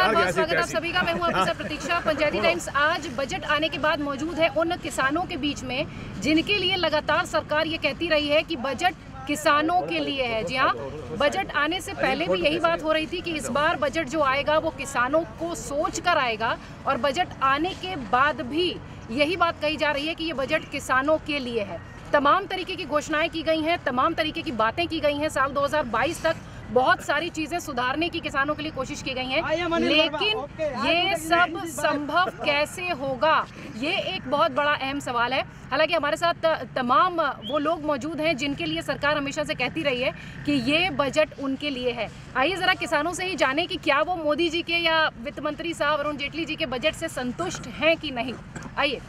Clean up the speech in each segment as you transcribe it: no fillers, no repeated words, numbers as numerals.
नमस्कार, बहुत स्वागत है आप सभी का। मैं हूं आपके साथ प्रतीक्षा। पंचायती टाइम्स आज बजट आने के बाद मौजूद है उन किसानों के बीच में जिनके लिए लगातार सरकार ये कहती रही है कि बजट किसानों के लिए है। जी हाँ, बजट आने से पहले भी यही बात हो रही थी कि इस बार बजट जो आएगा वो किसानों को सोच कर आएगा, और बजट आने के बाद भी यही बात कही जा रही है कि ये बजट किसानों के लिए है। तमाम तरीके की घोषणाएं की गई हैं, तमाम तरीके की बातें की गई हैं। साल 2022 तक बहुत सारी चीजें सुधारने की किसानों के लिए कोशिश की गई हैं, लेकिन ये सब संभव कैसे होगा, ये एक बहुत बड़ा अहम सवाल है। हालांकि हमारे साथ तमाम वो लोग मौजूद हैं जिनके लिए सरकार हमेशा से कहती रही है कि ये बजट उनके लिए है। आइए जरा किसानों से ही जाने कि क्या वो मोदी जी के या वित्त मंत्री साहब अरुण जेटली जी के बजट से संतुष्ट हैं कि नहीं। आइए,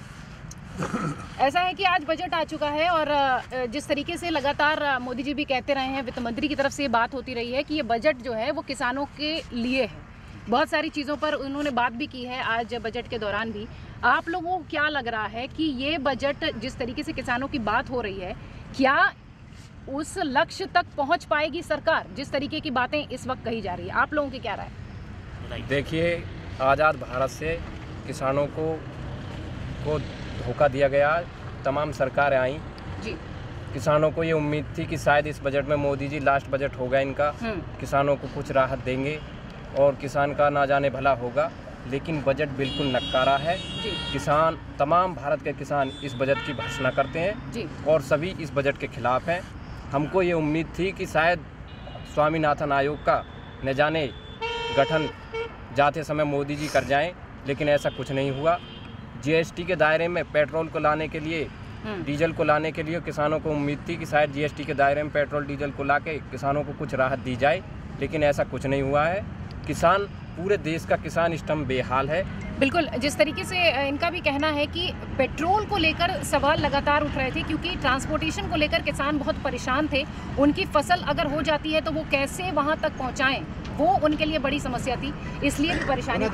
ऐसा है कि आज बजट आ चुका है, और जिस तरीके से लगातार मोदी जी भी कहते रहे हैं, वित्त मंत्री की तरफ से ये बात होती रही है कि ये बजट जो है वो किसानों के लिए है। बहुत सारी चीज़ों पर उन्होंने बात भी की है आज बजट के दौरान भी। आप लोगों को क्या लग रहा है कि ये बजट जिस तरीके से किसानों की बात हो रही है, क्या उस लक्ष्य तक पहुँच पाएगी सरकार जिस तरीके की बातें इस वक्त कही जा रही है? आप लोगों की क्या राय? देखिए, आज़ाद भारत से किसानों को धोखा दिया गया। तमाम सरकारें आई जी, किसानों को ये उम्मीद थी कि शायद इस बजट में मोदी जी लास्ट बजट होगा इनका, किसानों को कुछ राहत देंगे और किसान का ना जाने भला होगा, लेकिन बजट बिल्कुल नकारा है। किसान, तमाम भारत के किसान इस बजट की भर्त्सना करते हैं जी, और सभी इस बजट के खिलाफ हैं। हमको ये उम्मीद थी कि शायद स्वामीनाथन आयोग का न जाने गठन जाते समय मोदी जी कर जाएं, लेकिन ऐसा कुछ नहीं हुआ। जीएसटी के दायरे में पेट्रोल को लाने के लिए, डीजल को लाने के लिए किसानों को उम्मीद थी कि शायद जीएसटी के दायरे में पेट्रोल डीजल को लाके किसानों को कुछ राहत दी जाए, लेकिन ऐसा कुछ नहीं हुआ है। किसान, पूरे देश का किसान इस टाइम बेहाल है। बिल्कुल, जिस तरीके से इनका भी कहना है कि पेट्रोल को लेकर सवाल लगातार उठ रहे थे, क्योंकि ट्रांसपोर्टेशन को लेकर किसान बहुत परेशान थे। उनकी फसल अगर हो जाती है तो वो कैसे वहां तक पहुंचाएं, वो उनके लिए बड़ी समस्या थी, इसलिए भी परेशानी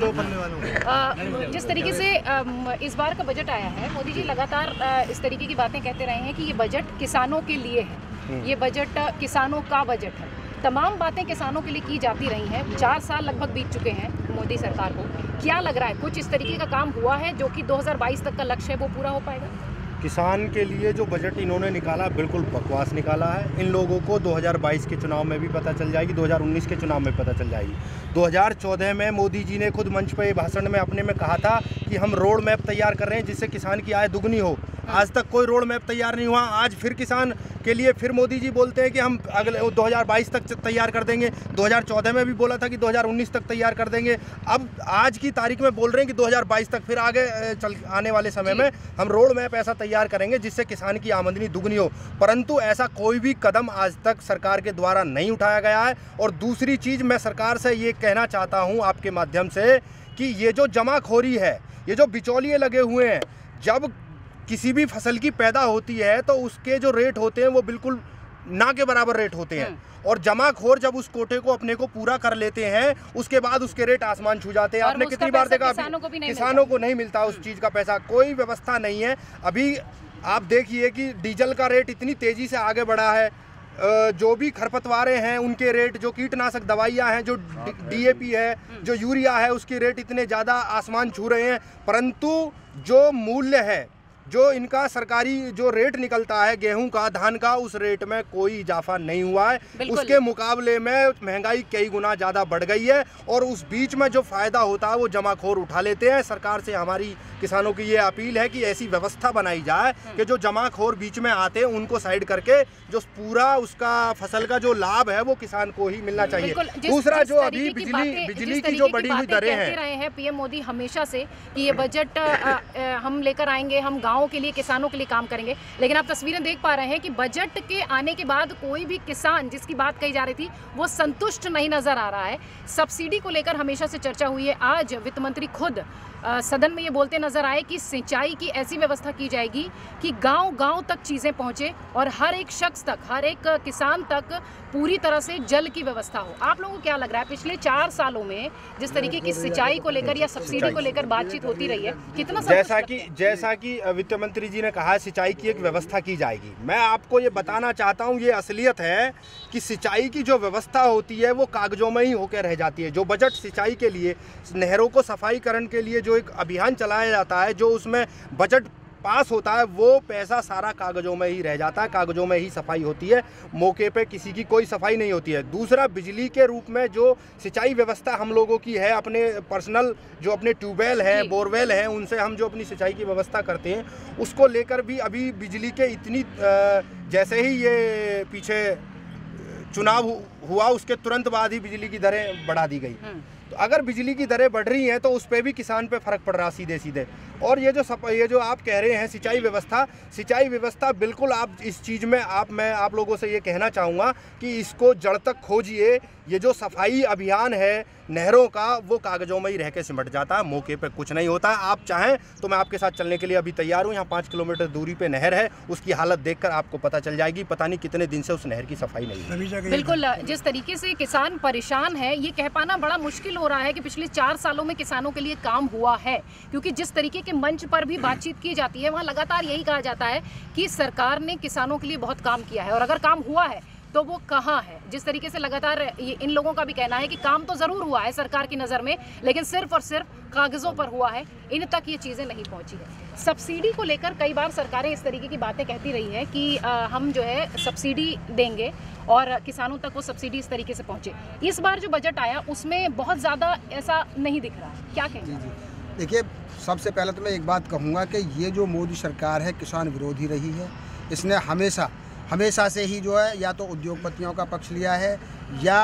थी। जिस तरीके से इस बार का बजट आया है, मोदी जी लगातार इस तरीके की बातें कहते रहे हैं कि ये बजट किसानों के लिए है, ये बजट किसानों का बजट है। तमाम बातें किसानों के लिए की जाती रही हैं। 4 साल लगभग बीत चुके हैं मोदी सरकार को। क्या लग रहा है, कुछ इस तरीके का काम हुआ है जो कि 2022 तक का लक्ष्य है वो पूरा हो पाएगा? किसान के लिए जो बजट इन्होंने निकाला बिल्कुल बकवास निकाला है। इन लोगों को 2022 के चुनाव में भी पता चल जाएगी, 2019 के चुनाव में पता चल जाएगी। 2014 में मोदी जी ने खुद मंच पर भाषण में अपने में कहा था कि हम रोड मैप तैयार कर रहे हैं जिससे किसान की आय दुगनी हो। आज तक कोई रोड मैप तैयार नहीं हुआ। आज फिर किसान के लिए फिर मोदी जी बोलते हैं कि हम अगले 2022 तक तैयार कर देंगे। 2014 में भी बोला था कि 2019 तक तैयार कर देंगे। अब आज की तारीख में बोल रहे हैं कि 2022 तक, फिर आगे आने वाले समय में हम रोड मैप ऐसा तैयार करेंगे जिससे किसान की आमदनी दुगनी हो। परंतु ऐसा कोई भी कदम आज तक सरकार के द्वारा नहीं उठाया गया है। और दूसरी चीज़, मैं सरकार से ये कहना चाहता हूँ आपके माध्यम से कि ये जो जमाखोरी है, ये जो बिचौलिए लगे हुए हैं, जब किसी भी फसल की पैदा होती है तो उसके जो रेट होते हैं वो बिल्कुल ना के बराबर रेट होते हैं, और जमाखोर जब उस कोटे को अपने को पूरा कर लेते हैं उसके बाद उसके रेट आसमान छू जाते हैं। आपने कितनी बार देखा, किसानों को नहीं मिलता उस चीज़ का पैसा, कोई व्यवस्था नहीं है। अभी आप देखिए कि डीजल का रेट इतनी तेज़ी से आगे बढ़ा है, जो भी खरपतवारें हैं उनके रेट, जो कीटनाशक दवाइयाँ हैं, जो डीएपी है, जो यूरिया है, उसके रेट इतने ज़्यादा आसमान छू रहे हैं। परंतु जो मूल्य है, जो इनका सरकारी जो रेट निकलता है गेहूं का, धान का, उस रेट में कोई इजाफा नहीं हुआ है। उसके मुकाबले में महंगाई कई गुना ज़्यादा बढ़ गई है, और उस बीच में जो फ़ायदा होता है वो जमाखोर उठा लेते हैं। सरकार से हमारी किसानों की ये अपील है कि ऐसी व्यवस्था बनाई जाए कि जो जमाखोर बीच में आते हैं उनको साइड करके जो पूरा उसका फसल का जो लाभ है वो किसान को ही मिलना चाहिए। दूसरा, जो अभी बिजली की जो बढ़ी हुई दरें हैं, पीएम मोदी हमेशा से कि ये बजट हम लेकर आएंगे, हम गाँव के लिए, किसानों के लिए काम करेंगे, लेकिन आप तस्वीरें देख पा रहे हैं कि बजट के आने के बाद कोई भी किसान जिसकी बात कही जा रही थी वो संतुष्ट नहीं नजर आ रहा है। सब्सिडी को लेकर हमेशा से चर्चा हुई है। आज वित्त मंत्री खुद सदन में ये बोलते नजर आए कि सिंचाई की ऐसी व्यवस्था की जाएगी कि गांव-गांव तक चीज़ें पहुंचे और हर एक शख्स तक, हर एक किसान तक पूरी तरह से जल की व्यवस्था हो। आप लोगों को क्या लग रहा है, पिछले 4 सालों में जिस तरीके की सिंचाई को लेकर या सब्सिडी को लेकर बातचीत होती रही है, कितना जैसा कि वित्त मंत्री जी ने कहा है सिंचाई की एक व्यवस्था की जाएगी। मैं आपको ये बताना चाहता हूँ, ये असलियत है कि सिंचाई की जो व्यवस्था होती है वो कागजों में ही होकर रह जाती है। जो बजट सिंचाई के लिए, नहरों को सफाईकरण के लिए जो एक अभियान चलाया जाता है, जो उसमें बजट पास होता है, वो पैसा सारा कागजों में ही रह जाता है, कागजों में ही सफाई होती है, मौके पे किसी की कोई सफाई नहीं होती है। दूसरा, बिजली के रूप में जो सिंचाई व्यवस्था हम लोगों की है, अपने पर्सनल जो अपने ट्यूबवेल है, बोरवेल है, उनसे हम जो अपनी सिंचाई की व्यवस्था करते हैं, उसको लेकर भी अभी बिजली के इतनी जैसे ही ये पीछे चुनाव हुआ उसके तुरंत बाद ही बिजली की दरें बढ़ा दी गई। तो अगर बिजली की दरें बढ़ रही हैं तो उस पर भी किसान पे फर्क पड़ रहा सीधे सीधे। और ये जो आप कह रहे हैं सिंचाई व्यवस्था बिल्कुल आप इस चीज़ में मैं आप लोगों से ये कहना चाहूँगा कि इसको जड़ तक खोजिए। ये जो सफाई अभियान है नहरों का, वो कागजों में ही रह के सिमट जाता है, मौके पे कुछ नहीं होता है। आप चाहें तो मैं आपके साथ चलने के लिए अभी तैयार हूँ। यहाँ 5 किलोमीटर दूरी पे नहर है, उसकी हालत देखकर आपको पता चल जाएगी। पता नहीं कितने दिन से उस नहर की सफाई नहीं है। बिल्कुल, जिस तरीके से किसान परेशान है, ये कह पाना बड़ा मुश्किल हो रहा है कि पिछले 4 सालों में किसानों के लिए काम हुआ है, क्योंकि जिस तरीके के मंच पर भी बातचीत की जाती है वहाँ लगातार यही कहा जाता है कि सरकार ने किसानों के लिए बहुत काम किया है, और अगर काम हुआ है तो वो कहाँ है। जिस तरीके से लगातार इन लोगों का भी कहना है कि काम तो ज़रूर हुआ है सरकार की नज़र में, लेकिन सिर्फ और सिर्फ कागज़ों पर हुआ है, इन तक ये चीज़ें नहीं पहुँची है। सब्सिडी को लेकर कई बार सरकारें इस तरीके की बातें कहती रही हैं कि हम जो है सब्सिडी देंगे और किसानों तक वो सब्सिडी इस तरीके से पहुँचे। इस बार जो बजट आया उसमें बहुत ज़्यादा ऐसा नहीं दिख रहा है, क्या कहेंगे? जी, देखिए, सबसे पहले तो मैं एक बात कहूँगा कि ये जो मोदी सरकार है किसान विरोधी रही है। इसने हमेशा से ही जो है या तो उद्योगपतियों का पक्ष लिया है या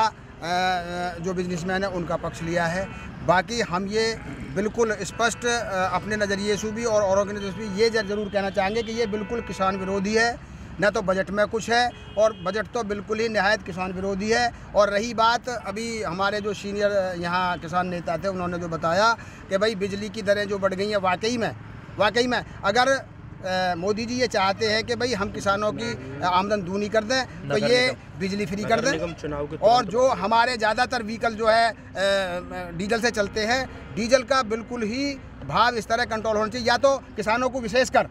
जो बिजनेसमैन है उनका पक्ष लिया है। बाकी हम ये बिल्कुल स्पष्ट अपने नज़रिए से भी और औरों के नज़रिए से भी ये ज़रूर कहना चाहेंगे कि ये बिल्कुल किसान विरोधी है। न तो बजट में कुछ है और बजट तो बिल्कुल ही निहायत किसान विरोधी है। और रही बात अभी हमारे जो सीनियर यहाँ किसान नेता थे, उन्होंने जो बताया कि भाई बिजली की दरें जो बढ़ गई हैं, वाकई में अगर मोदी जी ये चाहते हैं कि भाई हम किसानों की आमदन दूनी कर दें तो ये बिजली फ्री कर दें। और जो हमारे ज़्यादातर व्हीकल जो है डीजल से चलते हैं, डीजल का बिल्कुल ही भाव इस तरह कंट्रोल होना चाहिए, या तो किसानों को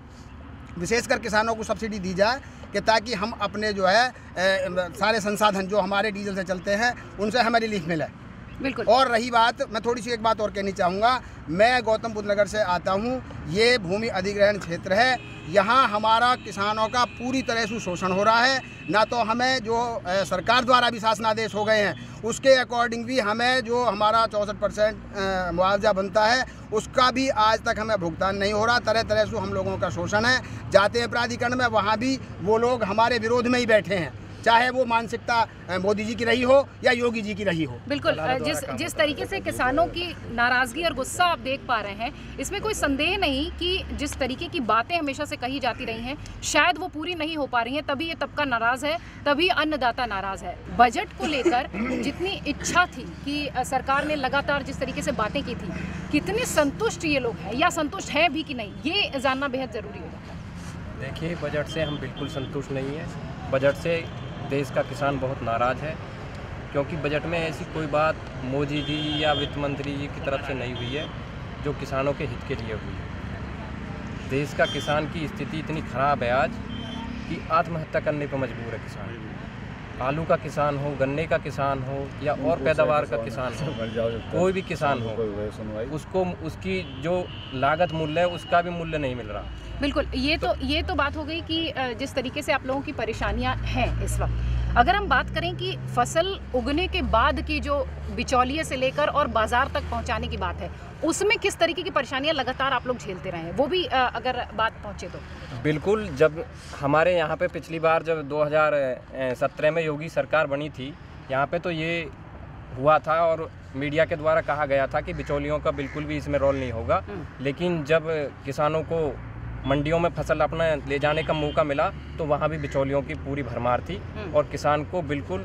विशेषकर किसानों को सब्सिडी दी जाए कि ताकि हम अपने जो है सारे संसाधन जो हमारे डीजल से चलते हैं उनसे हमें रिलीफ मिले। बिल्कुल। और रही बात, मैं थोड़ी सी एक बात और कहनी चाहूँगा। मैं गौतम बुद्ध नगर से आता हूँ, ये भूमि अधिग्रहण क्षेत्र है। यहाँ हमारा किसानों का पूरी तरह से शोषण हो रहा है। ना तो हमें जो सरकार द्वारा भी शासनादेश हो गए हैं उसके अकॉर्डिंग भी हमें जो हमारा 64% मुआवजा बनता है उसका भी आज तक हमें भुगतान नहीं हो रहा। तरह तरह से हम लोगों का शोषण है। जाते हैं प्राधिकरण में, वहाँ भी वो लोग हमारे विरोध में ही बैठे हैं, चाहे वो मानसिकता मोदी जी की रही हो या योगी जी की रही हो। बिल्कुल, जिस तरीके से किसानों की नाराज़गी और गुस्सा आप देख पा रहे हैं, इसमें कोई संदेह नहीं कि जिस तरीके की बातें हमेशा से कही जाती रही हैं शायद वो पूरी नहीं हो पा रही हैं, तभी ये तबका नाराज़ है, तभी अन्नदाता नाराज़ है। बजट को लेकर जितनी इच्छा थी कि सरकार ने लगातार जिस तरीके से बातें की थी, कितने संतुष्ट ये लोग हैं या संतुष्ट हैं भी कि नहीं, ये जानना बेहद ज़रूरी होगा। देखिए, बजट से हम बिल्कुल संतुष्ट नहीं हैं। बजट से देश का किसान बहुत नाराज़ है, क्योंकि बजट में ऐसी कोई बात मोदी जी या वित्त मंत्री जी की तरफ से नहीं हुई है जो किसानों के हित के लिए हुई है। देश का किसान की स्थिति इतनी ख़राब है आज कि आत्महत्या करने पर मजबूर है किसान। आलू का किसान हो, गन्ने का किसान हो या और पैदावार का किसान हो, कोई भी किसान हो, उसको उसकी जो लागत मूल्य है उसका भी मूल्य नहीं मिल रहा। बिल्कुल, ये तो बात हो गई कि जिस तरीके से आप लोगों की परेशानियां हैं इस वक्त। अगर हम बात करें कि फसल उगने के बाद की जो बिचौलिए से लेकर और बाजार तक पहुंचाने की बात है, उसमें किस तरीके की परेशानियां लगातार आप लोग झेलते रहे हैं, वो भी अगर बात पहुंचे तो। बिल्कुल, जब हमारे यहाँ पे पिछली बार जब 2017 में योगी सरकार बनी थी, यहाँ पे तो ये हुआ था और मीडिया के द्वारा कहा गया था कि बिचौलियों का बिल्कुल भी इसमें रोल नहीं होगा। लेकिन जब किसानों को मंडियों में फसल अपना ले जाने का मौका मिला तो वहाँ भी बिचौलियों की पूरी भरमार थी और किसान को बिल्कुल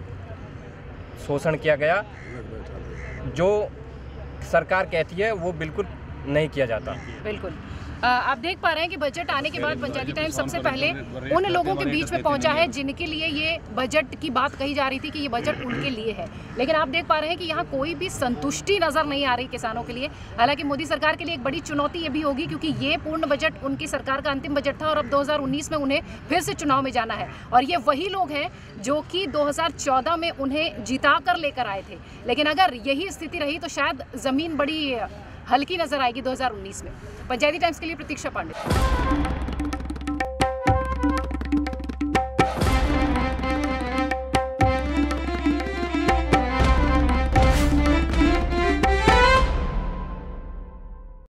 शोषण किया गया। जो सरकार कहती है वो बिल्कुल नहीं किया जाता। बिल्कुल आप देख पा रहे हैं कि बजट आने के बाद पंचायती टाइम्स सबसे पहले उन लोगों के बीच में पहुंचा है जिनके लिए ये बजट की बात कही जा रही थी कि ये बजट उनके लिए है, लेकिन आप देख पा रहे हैं कि यहाँ कोई भी संतुष्टि नज़र नहीं आ रही किसानों के लिए। हालांकि मोदी सरकार के लिए एक बड़ी चुनौती ये भी होगी क्योंकि ये पूर्ण बजट उनकी सरकार का अंतिम बजट था और अब 2019 में उन्हें फिर से चुनाव में जाना है और ये वही लोग हैं जो कि 2014 में उन्हें जिता कर लेकर आए थे। लेकिन अगर यही स्थिति रही तो शायद ज़मीन बड़ी हल्की नजर आएगी 2019 में। पंचायती टाइम्स के लिए प्रतीक्षा पांडे।